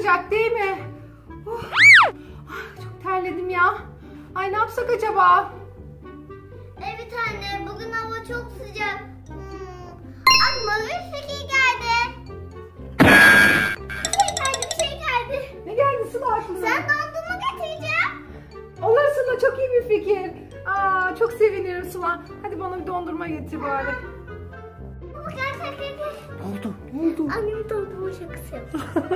sıcak değil mi? Çok terledim ya. Ay ne yapsak acaba? Evet anne, bugün hava çok sıcak. Aklıma bir fikir geldi. Bir şey geldi. Ne geldi Sıla aklına? Sen dondurma getireceğim. Olur Sıla, çok iyi bir fikir. Çok sevinirim Sıla. Hadi bana bir dondurma getir bari. Gel. Ne oldu? Ne oldu? Annem dondurma şakası yaptı.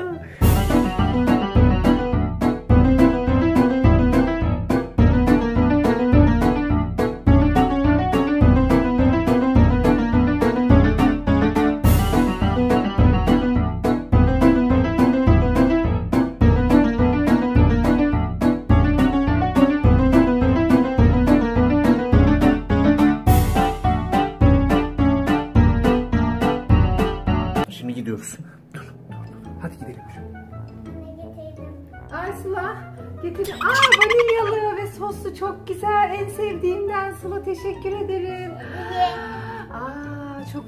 Şimdi gidiyoruz. Dur. Hadi gidelim. Ay Sıla getir. Vanilyalı ve soslu çok güzel. En sevdiğimden Sıla, teşekkür ederim. Çok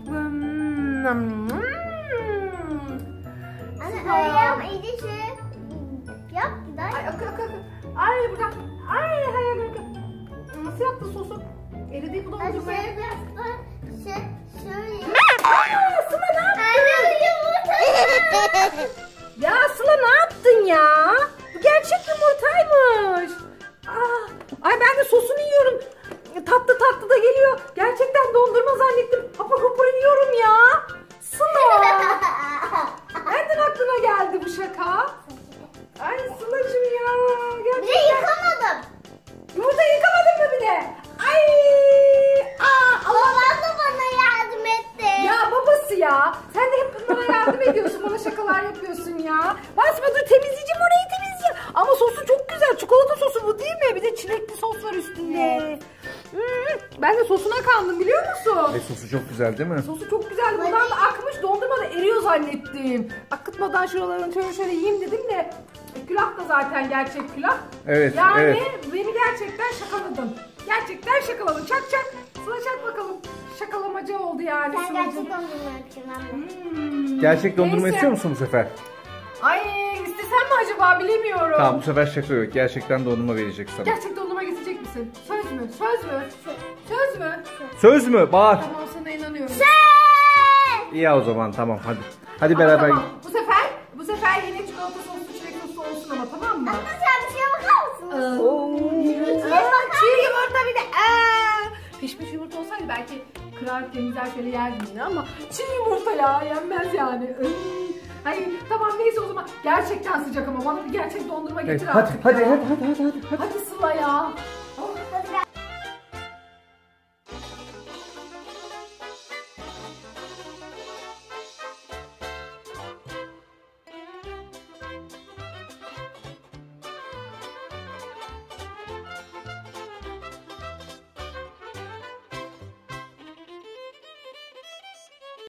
Anne ayağım iyice şey yap. Ay akı. Ay buradan. Ay hayal. Nasıl yaptın sosu? Eridi bu Hadi dondurmaya. şöyle biraz daha şöyle. Sıla ne yaptın? Anne yumurta. Ya Sıla ne yaptın ya? Bu gerçek yumurtaymış. Ay ben de sosunu yiyorum. Tatlı da geliyor. Gerçekten dondurma zannettim. Hapur hapur yiyorum ya. Sıla. Nereden aklına geldi bu şaka? Ay Sıla'cığım ya. Gerçekten. Bir de yıkamadım. Yumurta yıkamadın mı bir de? Ay. Babam da bana yardım etti. Ya babası ya. Sen de hep bunlara yardım ediyorsun. Bana şakalar yapıyorsun ya. Basma dur, temizleyeceğim orayı, temizleyeceğim. Ama sosu çok güzel. Çikolata sosu bu değil mi? Bir de çilekli sos var üstünde. Ben de sosuna kandım biliyor musun? Sosu çok güzel değil mi? Sosu çok güzel. Buradan da akmış, dondurma da eriyor zannettim. Akıtmadan şuralarını şöyle yiyeyim dedim de. Külah da zaten gerçek külah. Evet, yani evet. beni gerçekten şakaladın. Gerçekten şakaladın. Çak. Sıla çak bakalım. Şakalamacı oldu yani. Sen Sıla'cığım. gerçek dondurma yapacaksın anne. Gerçek dondurma Neyse. istiyor musun bu sefer? Ay istesem mi acaba, bilemiyorum. Tamam, bu sefer şaka yok. Gerçekten dondurma verecek sana. Gerçek dondurma getirecek misin? Söz mü? Söz mü? Söz mü? Söz mü? Bağır. Tamam, sana inanıyorum. İyi o zaman, tamam hadi. Hadi Ama beraber. tamam. Bu sefer yine çikolata soslu, çilek soslu olsun ama, tamam mı? Anne sen bir şeye bakar mısın? Çiğ yumurta bir de. Pişmiş yumurta olsaydı belki kırar temizler şöyle yerdim yine, ama çiğ yumurta ya, yenmez yani. Hayır tamam, neyse o zaman. Gerçekten sıcak ama bana bir gerçek dondurma getir Evet, artık hadi. ya. Hadi Sıla ya.